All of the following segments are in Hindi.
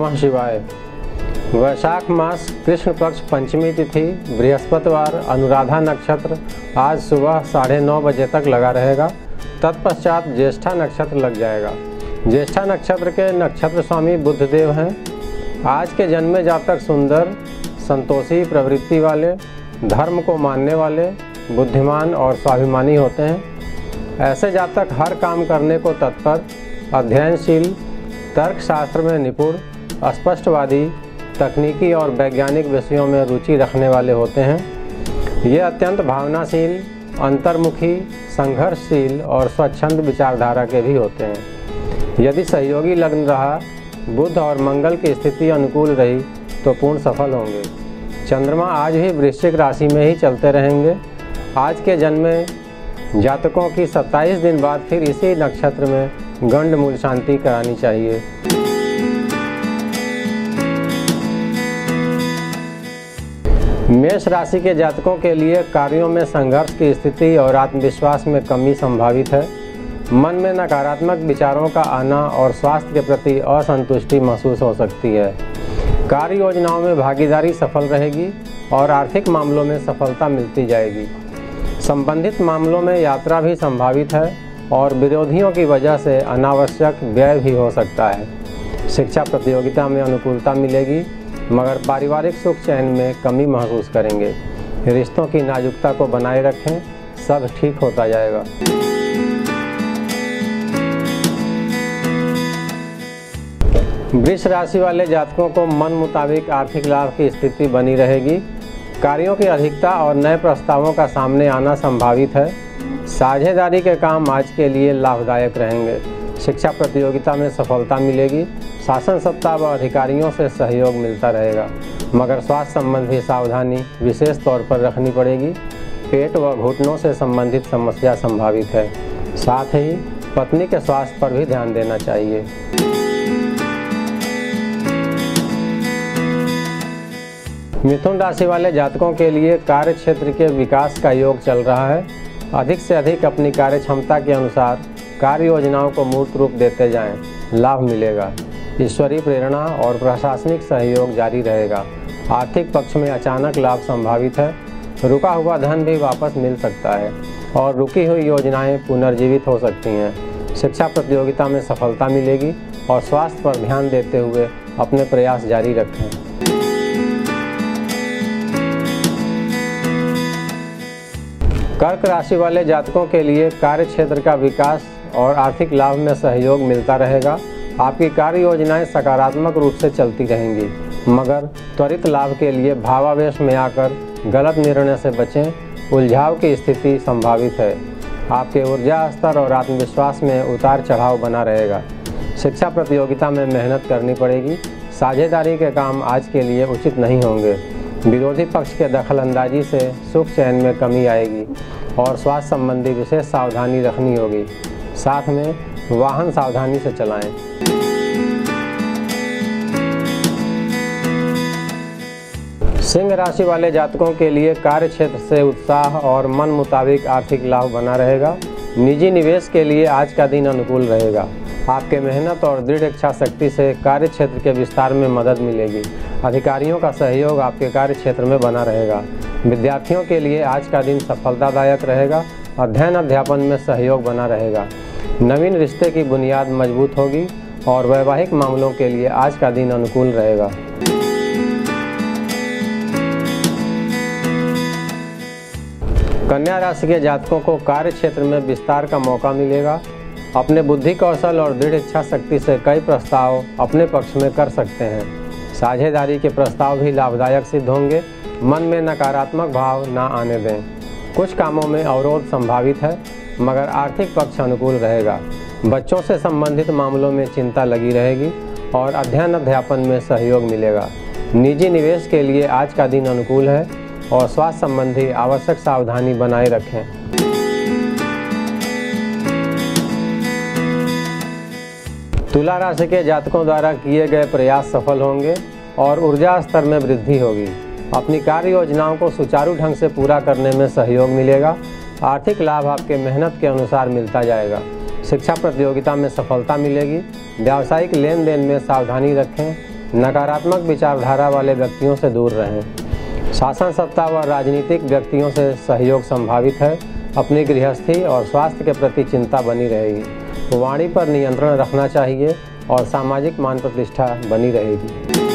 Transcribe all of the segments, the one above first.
नमः शिवाय। वैशाख मास कृष्ण पक्ष पंचमी तिथि बृहस्पतिवार अनुराधा नक्षत्र आज सुबह 9:30 बजे तक लगा रहेगा। तत्पश्चात ज्येष्ठा नक्षत्र लग जाएगा। ज्येष्ठा नक्षत्र के नक्षत्र स्वामी बुधदेव हैं। आज के जन्मे जातक सुंदर, संतोषी प्रवृत्ति वाले, धर्म को मानने वाले, बुद्धिमान और स्वाभिमानी होते हैं। ऐसे जातक हर काम करने को तत्पर, अध्ययनशील, तर्कशास्त्र में निपुण, स्पष्टवादी, तकनीकी और वैज्ञानिक विषयों में रुचि रखने वाले होते हैं। ये अत्यंत भावनाशील, अंतर्मुखी, संघर्षशील और स्वच्छंद विचारधारा के भी होते हैं। यदि सहयोगी लग्न रहा, बुध और मंगल की स्थिति अनुकूल रही तो पूर्ण सफल होंगे। चंद्रमा आज भी वृश्चिक राशि में ही चलते रहेंगे। आज के जन्मे जातकों की 27 दिन बाद फिर इसी नक्षत्र में गंड मूल शांति करानी चाहिए। मेष राशि के जातकों के लिए कार्यों में संघर्ष की स्थिति और आत्मविश्वास में कमी संभावित है। मन में नकारात्मक विचारों का आना और स्वास्थ्य के प्रति असंतुष्टि महसूस हो सकती है। कार्य योजनाओं में भागीदारी सफल रहेगी और आर्थिक मामलों में सफलता मिलती जाएगी। संबंधित मामलों में यात्रा भी संभावित है और विरोधियों की वजह से अनावश्यक व्यय भी हो सकता है। शिक्षा प्रतियोगिता में अनुकूलता मिलेगी, मगर पारिवारिक सुख चैन में कमी महसूस करेंगे। रिश्तों की नाजुकता को बनाए रखें, सब ठीक होता जाएगा। वृष राशि वाले जातकों को मन मुताबिक आर्थिक लाभ की स्थिति बनी रहेगी। कार्यों की अधिकता और नए प्रस्तावों का सामने आना संभावित है। साझेदारी के काम आज के लिए लाभदायक रहेंगे। शिक्षा प्रतियोगिता में सफलता मिलेगी। शासन सत्ता व अधिकारियों से सहयोग मिलता रहेगा, मगर स्वास्थ्य संबंधी सावधानी विशेष तौर पर रखनी पड़ेगी। पेट व घुटनों से संबंधित समस्या संभावित है। साथ ही पत्नी के स्वास्थ्य पर भी ध्यान देना चाहिए। मिथुन राशि वाले जातकों के लिए कार्य क्षेत्र के विकास का योग चल रहा है। अधिक से अधिक अपनी कार्य क्षमता के अनुसार कार्य योजनाओं को मूर्त रूप देते जाएं, लाभ मिलेगा। ईश्वरीय प्रेरणा और प्रशासनिक सहयोग जारी रहेगा। आर्थिक पक्ष में अचानक लाभ संभावित है। रुका हुआ धन भी वापस मिल सकता है और रुकी हुई योजनाएं पुनर्जीवित हो सकती हैं। शिक्षा प्रतियोगिता में सफलता मिलेगी और स्वास्थ्य पर ध्यान देते हुए अपने प्रयास जारी रखें। कर्क राशि वाले जातकों के लिए कार्य क्षेत्र का विकास और आर्थिक लाभ में सहयोग मिलता रहेगा। आपकी कार्य योजनाएं सकारात्मक रूप से चलती रहेंगी, मगर त्वरित लाभ के लिए भावावेश में आकर गलत निर्णय से बचें। उलझाव की स्थिति संभावित है। आपके ऊर्जा स्तर और आत्मविश्वास में उतार चढ़ाव बना रहेगा। शिक्षा प्रतियोगिता में मेहनत करनी पड़ेगी। साझेदारी के काम आज के लिए उचित नहीं होंगे। विरोधी पक्ष के दखलंदाजी से सुख चैन में कमी आएगी और स्वास्थ्य संबंधी विशेष सावधानी रखनी होगी। साथ में वाहन सावधानी से चलाएं। सिंह राशि वाले जातकों के लिए कार्य क्षेत्र से उत्साह और मन मुताबिक आर्थिक लाभ बना रहेगा। निजी निवेश के लिए आज का दिन अनुकूल रहेगा। आपके मेहनत और दृढ़ इच्छा शक्ति से कार्य क्षेत्र के विस्तार में मदद मिलेगी। अधिकारियों का सहयोग आपके कार्य क्षेत्र में बना रहेगा। विद्यार्थियों के लिए आज का दिन सफलतादायक रहेगा। अध्ययन अध्यापन में सहयोग बना रहेगा। नवीन रिश्ते की बुनियाद मजबूत होगी और वैवाहिक मामलों के लिए आज का दिन अनुकूल रहेगा। कन्या राशि के जातकों को कार्य क्षेत्र में विस्तार का मौका मिलेगा। अपने बुद्धि कौशल और दृढ़ इच्छा शक्ति से कई प्रस्ताव अपने पक्ष में कर सकते हैं। साझेदारी के प्रस्ताव भी लाभदायक सिद्ध होंगे। मन में नकारात्मक भाव ना आने दें। कुछ कामों में अवरोध संभावित है, मगर आर्थिक पक्ष अनुकूल रहेगा। बच्चों से संबंधित मामलों में चिंता लगी रहेगी और अध्ययन अध्यापन में सहयोग मिलेगा। निजी निवेश के लिए आज का दिन अनुकूल है और स्वास्थ्य संबंधी आवश्यक सावधानी बनाए रखें। तुला राशि के जातकों द्वारा किए गए प्रयास सफल होंगे और ऊर्जा स्तर में वृद्धि होगी। अपनी कार्य योजनाओं को सुचारू ढंग से पूरा करने में सहयोग मिलेगा। आर्थिक लाभ आपके मेहनत के अनुसार मिलता जाएगा। शिक्षा प्रतियोगिता में सफलता मिलेगी। व्यावसायिक लेन देन में सावधानी रखें। नकारात्मक विचारधारा वाले व्यक्तियों से दूर रहें। शासन सत्ता व राजनीतिक व्यक्तियों से सहयोग संभावित है। अपनी गृहस्थी और स्वास्थ्य के प्रति चिंता बनी रहेगी। वाणी पर नियंत्रण रखना चाहिए और सामाजिक मान प्रतिष्ठा बनी रहेगी।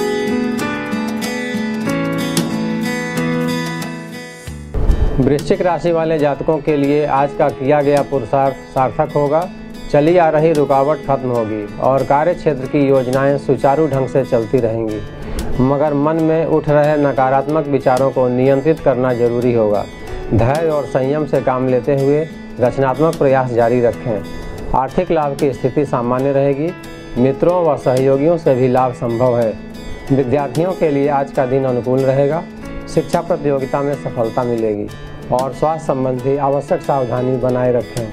वृश्चिक राशि वाले जातकों के लिए आज का किया गया पुरुषार्थ सार्थक होगा। चली आ रही रुकावट खत्म होगी और कार्य क्षेत्र की योजनाएं सुचारू ढंग से चलती रहेंगी, मगर मन में उठ रहे नकारात्मक विचारों को नियंत्रित करना जरूरी होगा। धैर्य और संयम से काम लेते हुए रचनात्मक प्रयास जारी रखें। आर्थिक लाभ की स्थिति सामान्य रहेगी। मित्रों व सहयोगियों से भी लाभ संभव है। विद्यार्थियों के लिए आज का दिन अनुकूल रहेगा। शिक्षा प्रतियोगिता में सफलता मिलेगी और स्वास्थ्य संबंधी आवश्यक सावधानी बनाए रखें।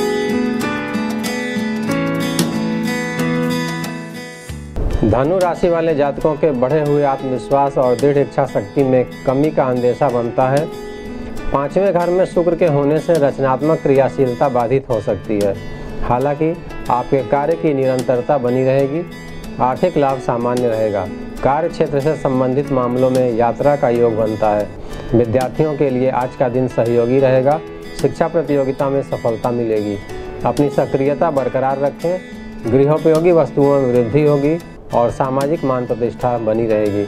धनु राशि वाले जातकों के बढ़े हुए आत्मविश्वास और दृढ़ इच्छा शक्ति में कमी का अंदेशा बनता है। 5वें घर में शुक्र के होने से रचनात्मक क्रियाशीलता बाधित हो सकती है। हालांकि आपके कार्य की निरंतरता बनी रहेगी। आर्थिक लाभ सामान्य रहेगा। कार्य क्षेत्र से संबंधित मामलों में यात्रा का योग बनता है। विद्यार्थियों के लिए आज का दिन सहयोगी रहेगा। शिक्षा प्रतियोगिता में सफलता मिलेगी। अपनी सक्रियता बरकरार रखें। गृहोपयोगी वस्तुओं में वृद्धि होगी और सामाजिक मान प्रतिष्ठा बनी रहेगी।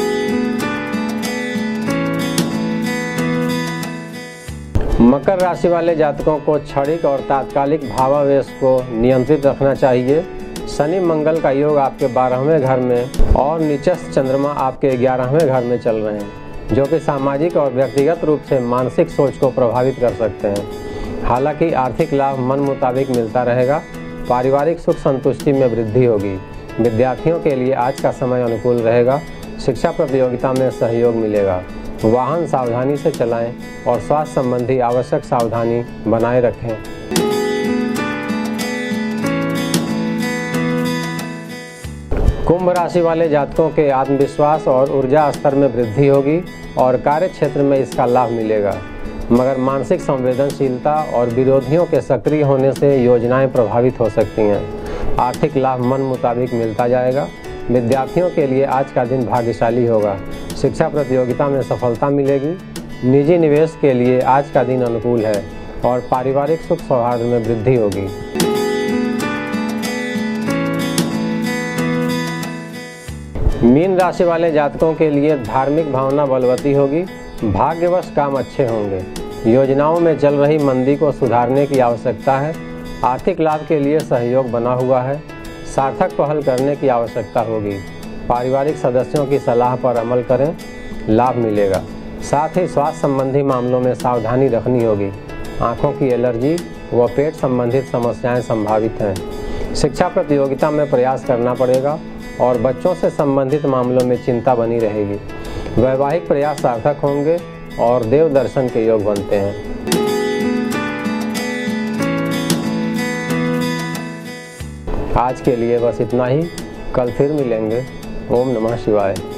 मकर राशि वाले जातकों को क्षणिक और तात्कालिक भावावेश को नियंत्रित रखना चाहिए। शनि मंगल का योग आपके 12वें घर में और नीचस्थ चंद्रमा आपके 11वें घर में चल रहे हैं, जो कि सामाजिक और व्यक्तिगत रूप से मानसिक सोच को प्रभावित कर सकते हैं। हालांकि आर्थिक लाभ मन मुताबिक मिलता रहेगा। पारिवारिक सुख संतुष्टि में वृद्धि होगी। विद्यार्थियों के लिए आज का समय अनुकूल रहेगा। शिक्षा प्रतियोगिता में सहयोग मिलेगा। वाहन सावधानी से चलाएं और स्वास्थ्य संबंधी आवश्यक सावधानी बनाए रखें। कुंभ राशि वाले जातकों के आत्मविश्वास और ऊर्जा स्तर में वृद्धि होगी और कार्य क्षेत्र में इसका लाभ मिलेगा, मगर मानसिक संवेदनशीलता और विरोधियों के सक्रिय होने से योजनाएं प्रभावित हो सकती हैं। आर्थिक लाभ मन मुताबिक मिलता जाएगा। विद्यार्थियों के लिए आज का दिन भाग्यशाली होगा। शिक्षा प्रतियोगिता में सफलता मिलेगी। निजी निवेश के लिए आज का दिन अनुकूल है और पारिवारिक सुख सौहार्द में वृद्धि होगी। मीन राशि वाले जातकों के लिए धार्मिक भावना बलवती होगी। भाग्यवश काम अच्छे होंगे। योजनाओं में चल रही मंदी को सुधारने की आवश्यकता है। आर्थिक लाभ के लिए सहयोग बना हुआ है। सार्थक पहल करने की आवश्यकता होगी। पारिवारिक सदस्यों की सलाह पर अमल करें, लाभ मिलेगा। साथ ही स्वास्थ्य संबंधी मामलों में सावधानी रखनी होगी। आँखों की एलर्जी व पेट संबंधित समस्याएं संभावित हैं। शिक्षा प्रतियोगिता में प्रयास करना पड़ेगा और बच्चों से संबंधित मामलों में चिंता बनी रहेगी। वैवाहिक प्रयास सार्थक होंगे और देव दर्शन के योग बनते हैं। आज के लिए बस इतना ही। कल फिर मिलेंगे। ओम नमः शिवाय।